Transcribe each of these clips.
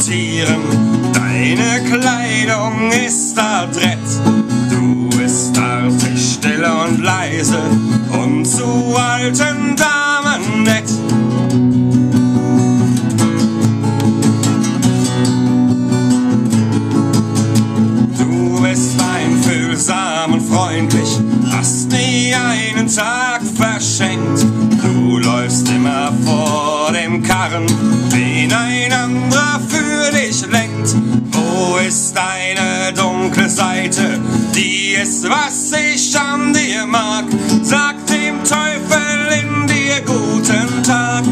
sortieren. Deine Kleidung ist adrett, du bist artig, still und leise und zu alten Damen nett. Du bist einfühlsam und freundlich, hast nie einen Tag verschenkt. Du läufst immer vor dem Karren, den ein anderer für dich lenkt. Wo ist deine dunkle Seite? Die ist, was ich an dir mag. Sag dem Teufel in dir guten Tag.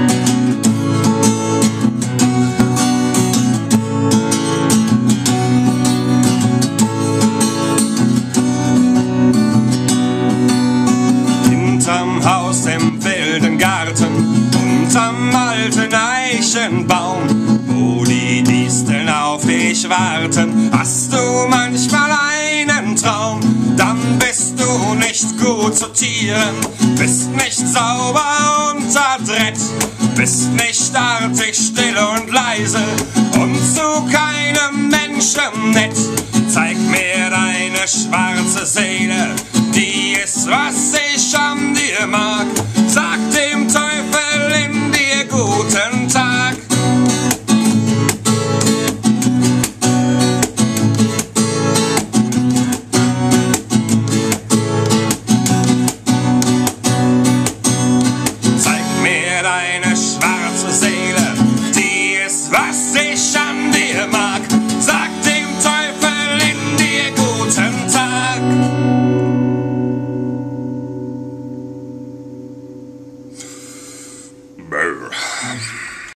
Hinterm Haus im wilden Garten, unterm alten Eichenbaum, wo die Disteln auf dich warten, hast du manchmal einen Traum. Dann bist du nicht gut sortieren, bist nicht sauber und adrett, bist nicht artig, still und leise und zu keinem Menschen nett. Zeig mir deine schwarze Seele, die ist, was ich an dir mag.